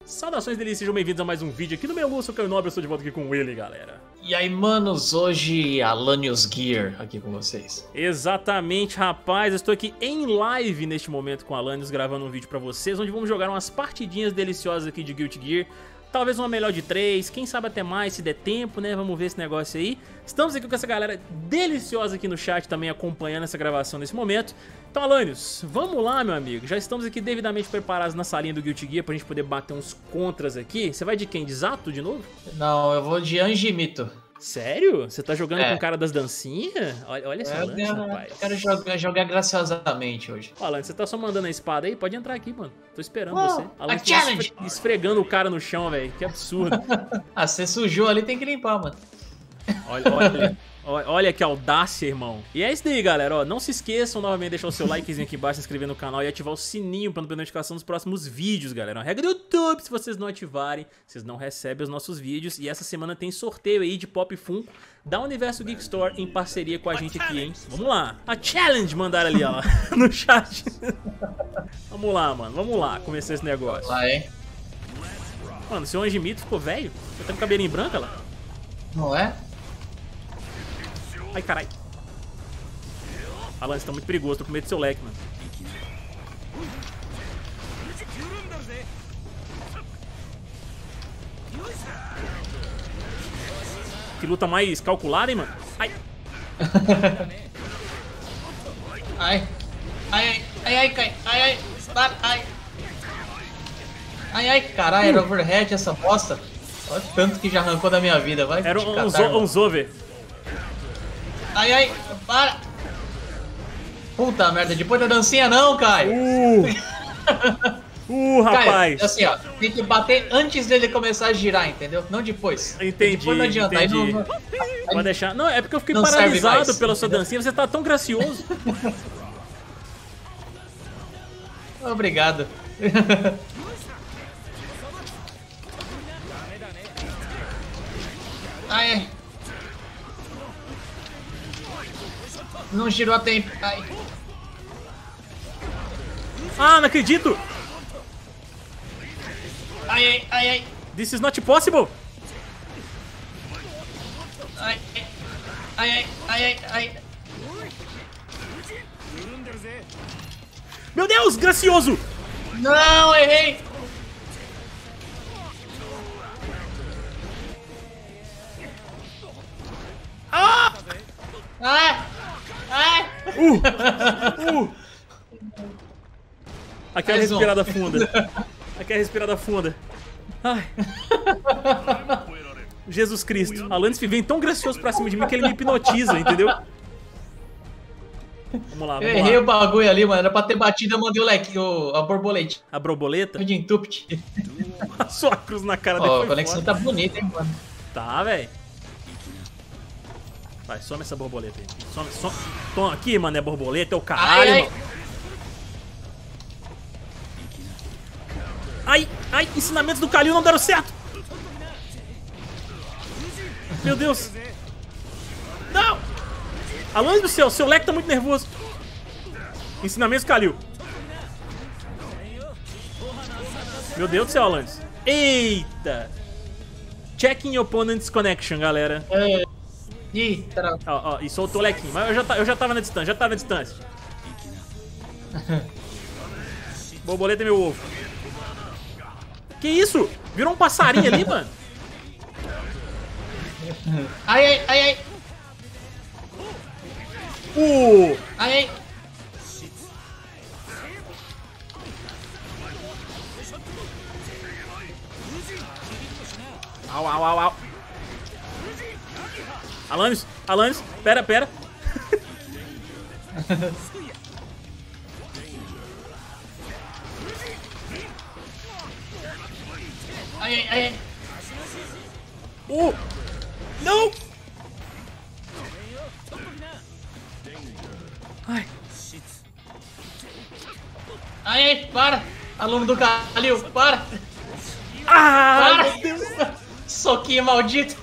Saudações delícias, sejam bem-vindos a mais um vídeo aqui no meu Lúcio, que é o Nobre, eu estou de volta aqui com ele, galera. E aí, manos, hoje Alanios Gear aqui com vocês. Exatamente, rapaz, eu estou aqui em live neste momento com o Alanios, gravando um vídeo pra vocês, onde vamos jogar umas partidinhas deliciosas aqui de Guilty Gear. Talvez uma melhor de 3, quem sabe até mais, se der tempo, né? Vamos ver esse negócio aí. Estamos aqui com essa galera deliciosa aqui no chat também acompanhando essa gravação nesse momento. Então, Alanios, vamos lá, meu amigo. Já estamos aqui devidamente preparados na salinha do Guilty Gear pra gente poder bater uns contras aqui. Você vai de quem? De Zato de novo? Não, eu vou de Anjimito. Sério? Você tá jogando com o cara das dancinhas? Olha essa lança, rapaz. Eu quero jogar graciosamente hoje. Ó, Alanios, você tá só mandando a espada aí? Pode entrar aqui, mano. Tô esperando Oh, você. Alanios challenge! esfregando o cara no chão, velho. Que absurdo. Ah, você sujou ali, tem que limpar, mano. Olha que audácia, irmão. E é isso daí, galera. Ó, não se esqueçam novamente de deixar o seu likezinho aqui embaixo, se inscrever no canal e ativar o sininho para não perder notificação dos próximos vídeos, galera. A regra do YouTube, se vocês não ativarem, vocês não recebem os nossos vídeos. E essa semana tem sorteio aí de Pop Funko da Universo Geek Store em parceria com a gente aqui, hein? Vamos lá. A challenge mandaram ali, ó, no chat. Vamos lá, mano. Vamos lá começar esse negócio. Lá, hein? Mano, seu Anjimito ficou velho? Você tá com cabelinho branco, lá? Não é? Ai, carai. Alan, você tá muito perigoso, tô com medo do seu leque, mano. Que luta mais calculada, hein, mano? Ai. Ai. Ai, cai. Ai, para, ai. Ai, caralho, era overhead essa bosta. Olha o tanto que já arrancou da minha vida, vai. Era um Zover. Ai, para! Puta merda, depois da dancinha não, Caio! Rapaz! Caio, assim, ó, tem que bater antes dele começar a girar, entendeu? Não depois. Entendi, depois não adianta. entendi. Pode deixar. Não, é porque eu fiquei paralisado pela sua dancinha, você tá tão gracioso. Obrigado. Ai. Não girou a tempo. Ai. Ah, não acredito! Ai. This is not possible! Ai. Meu Deus, gracioso! Não, errei! Ah! Aquela respirada funda. Aquela respirada funda. Ai. Jesus Cristo. Alanis vem tão gracioso pra cima de mim que ele me hipnotiza, entendeu? Vamos lá, Eu errei o bagulho ali, mano. Era pra ter batido, eu mandei o leque, a borboleta. A borboleta? De entupt. Só a cruz na cara dele. Ó, a conexão tá bonita, hein, mano. Tá, velho. Vai, some essa borboleta aí. Some. Toma aqui, mano, é borboleta, é o caralho, mano. Ai, ensinamentos do Kalil não deram certo. Meu Deus. Não. Além do céu, seu leque tá muito nervoso. Ensinamentos do Kalil. Meu Deus do céu, Alanis. Eita. Checking opponent's connection, galera. Ih, ó, e soltou o lequinho. Mas eu já tava na distância, Borboleta é meu ovo. Que isso? Virou um passarinho ali, mano. Ai. Ai. Au. Alanis, pera. Ai. Não! Ai, para! Aluno do Kalil, para! Para! Meu Deus! Soquinho maldito!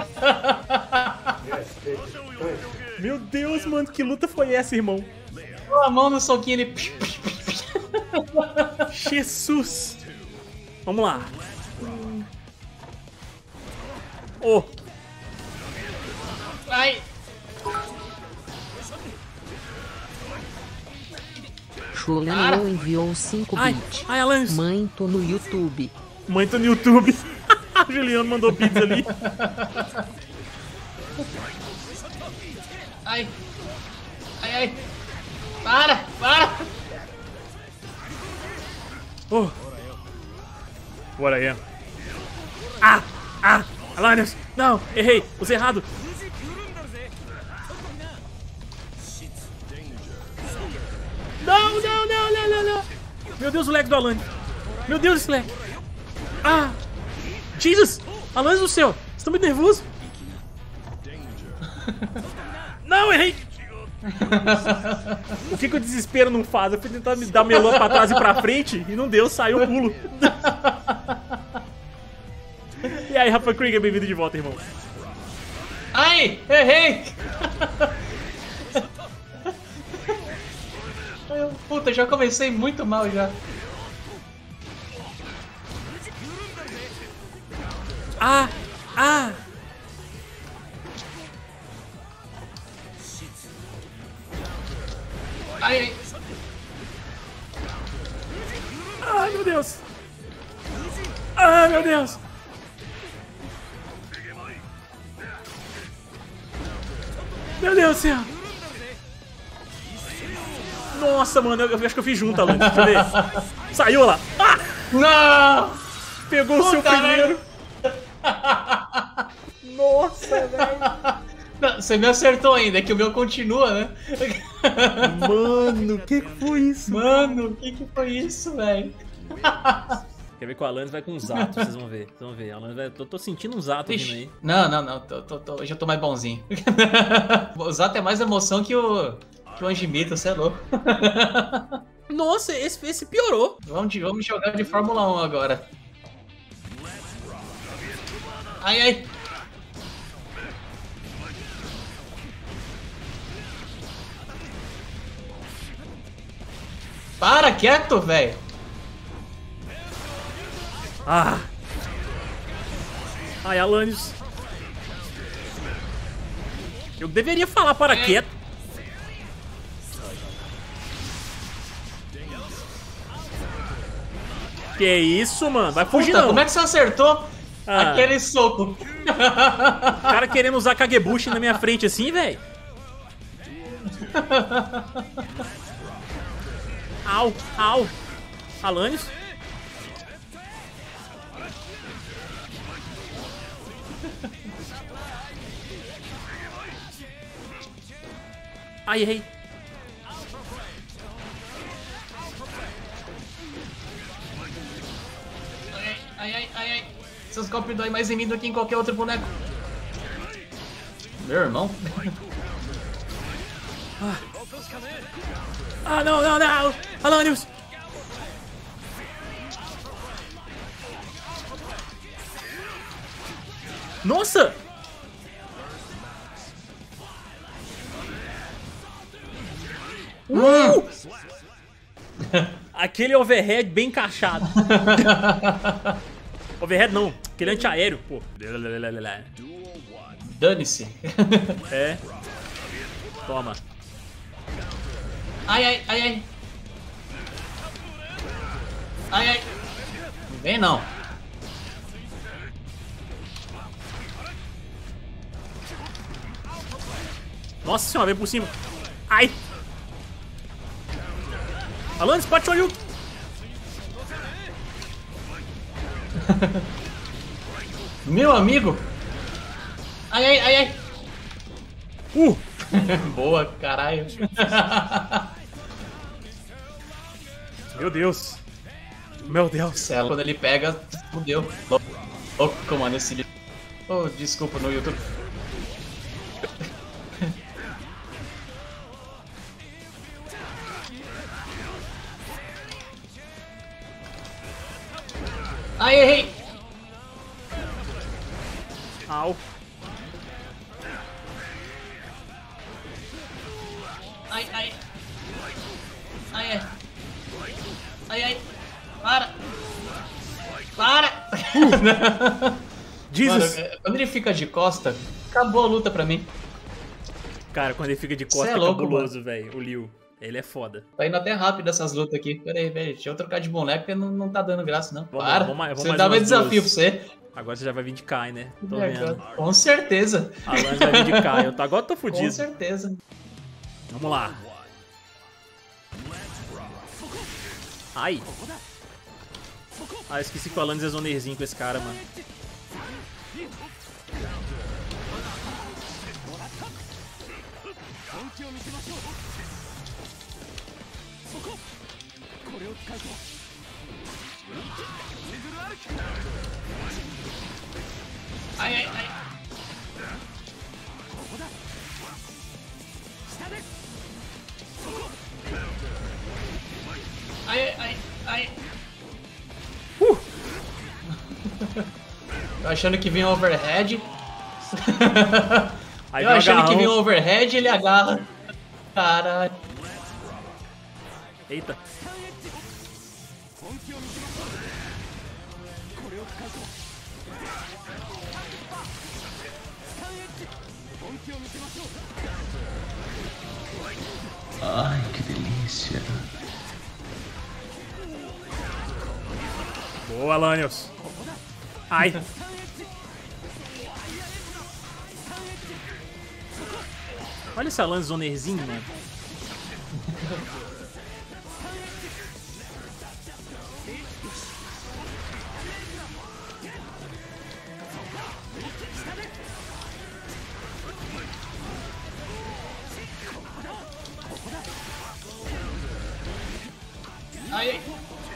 Meu Deus, mano, que luta foi essa, irmão? A mão no soquinho, ele... Jesus! Vamos lá. Oh. Ai. Chuleno enviou 5 Ai, bits. ai, Alanis. Mãe, tô no YouTube. Mãe, tô no YouTube. O Juliano mandou bits ali. Ai. Ai, ai. Para. Oh. What I am. Alanis. Não, errei. Usei errado. Não. Meu Deus, o lag do Alanis. Meu Deus, esse lag. Jesus. Alanis do céu. Você tá muito nervoso? Não, errei. O que o desespero não faz? Eu fui tentar me dar melô pra trás e pra frente e não deu, saiu o pulo. E aí, Rafa Krieger, bem-vindo de volta, irmão. Ai, errei. Puta, já comecei muito mal já. Ai. Ai, meu Deus. Ai, meu Deus. Meu Deus do céu. Nossa, mano, eu acho que eu fiz junto, Alan. Deixa eu ver. Saiu lá. Não! Pegou o seu primeiro. Nossa, velho. Não, você me acertou ainda, é que o meu continua, né? Mano, o que foi isso? Mano, o que foi isso, velho? Quer ver que o Alanis vai com um Zato, vocês vão ver. Vocês vão ver. Alanis vai... tô sentindo um Zato vindo aí. Não. Hoje eu tô mais bonzinho. O Zato é mais emoção que o Anjimita, você é louco. Nossa, esse piorou. Vamos jogar de Fórmula 1 agora. Ai. Para, quieto, velho. Ai, Alanis. Eu deveria falar para quieto. Que isso, mano? Vai fugir não. Como é que você acertou aquele soco? O cara querendo usar Kagebushi na minha frente assim, velho. Au. Alanis. Ai, errei. Ai. Seus golpes doem mais em mim do que em qualquer outro boneco. Meu irmão. Não. Alanis. Nossa! Aquele overhead bem encaixado. Overhead não, aquele antiaéreo, pô. Dane-se. É. Toma. Ai. Não vem não. Nossa senhora, vem por cima. Ai. Alanis, pode olhar. Meu amigo. Ai. Boa, caralho. Meu Deus. Meu Deus. Céu, quando ele pega, fudeu. Louco, mano, esse livro. Oh, desculpa no YouTube. Ai, errei! Au. Ai. Para! Jesus! Mano, quando ele fica de costa, acabou a luta pra mim. Cara, quando ele fica de costa Cê é é louco, cabuloso, velho. O Liu. Ele é foda. Tá indo até rápido essas lutas aqui. Pera aí, velho. Deixa eu trocar de boneco porque não tá dando graça, não. Vamos Para. lá, vamos Você mais dá mais umas desafio duas. pra você. Agora você já vai vir de Kai, né? Tô É, vendo. cara, com certeza. A Lance vai vir de Kai. Agora eu tô Com fudido. certeza. Vamos lá. Ai. Ah, esqueci que o Alanis é zonerzinho com esse cara, mano. Ai, ai, ai. Ai, ai, ai. Tô achando que vinha overhead. Aí Eu vem o achando que agarrão. vinha overhead, ele agarra. Caralho. Eita. Ai, que delícia. Boa, Lanius. Ai. Olha esse Alanis zonerzinho, mano. Ai, ai.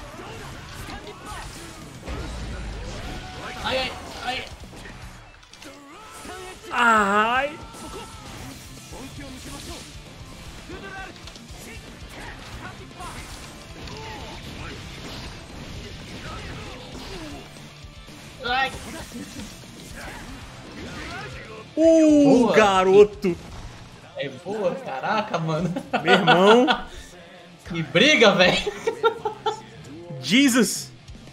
Ai, ai, ai. Ai. Ai. Boa. Garoto. É boa, caraca, mano. Meu irmão. Que briga, velho. Jesus.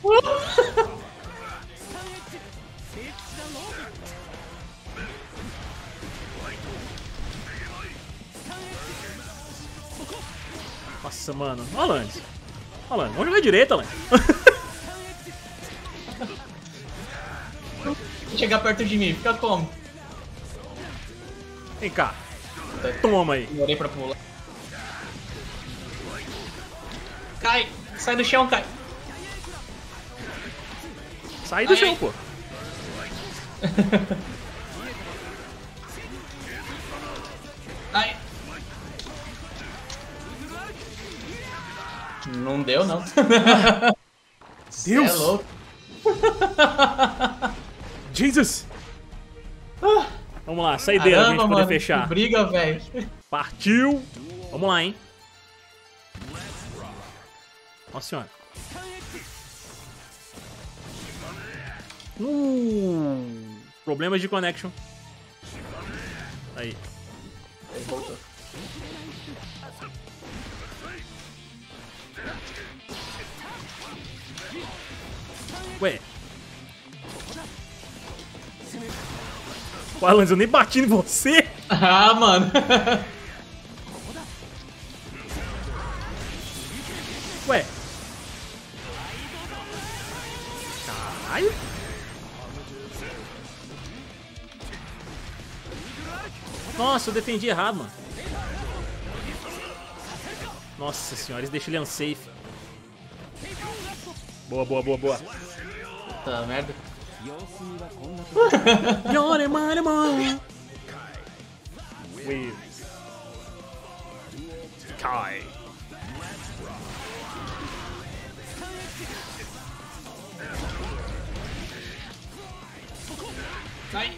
Nossa, mano. Olha o Lance. Olha o Lance. Vamos jogar direito, Lance. Chegar perto de mim, fica como? Vem cá. Toma aí. Demorei pra pular. Cai! Sai do chão, cai! Sai do Ai, chão, ai. pô. Ai! Não deu, não. Cê Deus. é louco. Jesus. Vamos lá, saideira pra gente Caramba, poder mano, fechar. que briga, velho. Partiu. Vamos lá, hein. Nossa senhora. Problemas de connection. Aí. Ele voltou. Ué. Ué, Alanis, eu nem bati em você. Ah, mano. Ué. Caralho. Nossa, eu defendi errado, mano. Nossa senhora, eles deixam ele unsafe. Boa, boa, boa, boa. Tá merda. Yore, mare, mano. With Kai. Ai.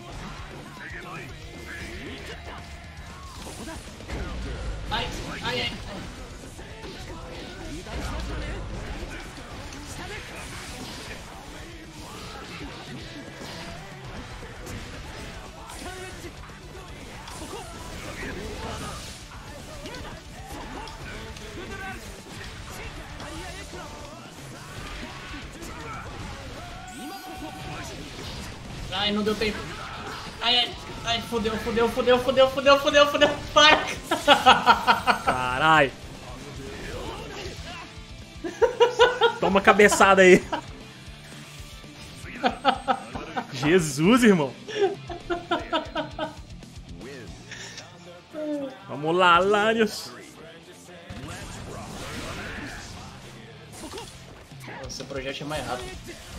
Ai, ai, ai. Ai, não deu tempo. Ai, fodeu. Para! Caralho. Toma cabeçada aí. Jesus, irmão. Vamos lá, Lanius. Seu projeto é mais rápido.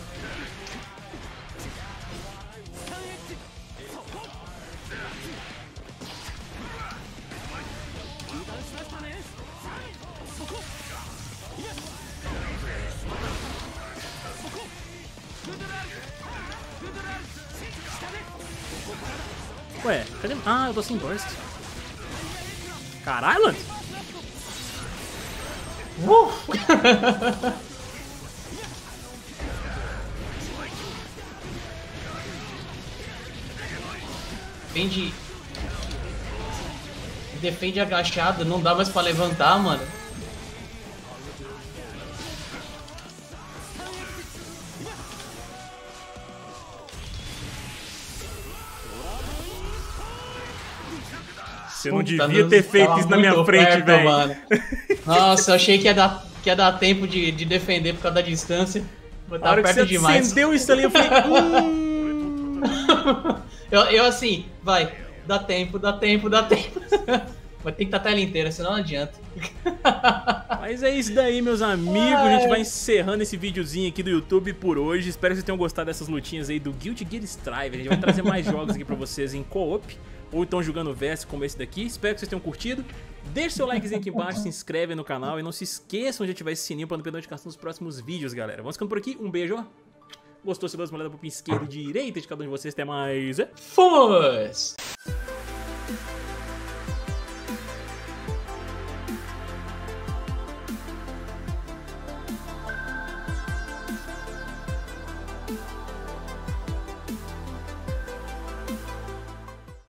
Ué, cadê? Ah, eu tô sem burst. Caralho, mano. Defende agachado, não dá mais pra levantar, mano. Você não devia ter feito isso na minha frente, velho. Nossa, eu achei que ia dar tempo de defender por causa da distância. Mas Na hora tava que perto você demais. acendeu isso ali, eu falei... eu assim, vai, dá tempo. Mas tem que estar a tela inteira, senão não adianta. Mas é isso daí, meus amigos. A gente vai encerrando esse videozinho aqui do YouTube por hoje. Espero que vocês tenham gostado dessas lutinhas aí do Guilty Gear Strive. A gente vai trazer mais jogos aqui pra vocês em co-op, ou então jogando versus como esse daqui. Espero que vocês tenham curtido. Deixe seu likezinho aqui embaixo, se inscreve no canal e não se esqueçam de ativar esse sininho pra não perder notificação dos próximos vídeos, galera. Vamos ficando por aqui. Um beijo, ó. Gostou? Se dá uma olhada pro esquerda e direita de cada um de vocês. Até mais. Fomos!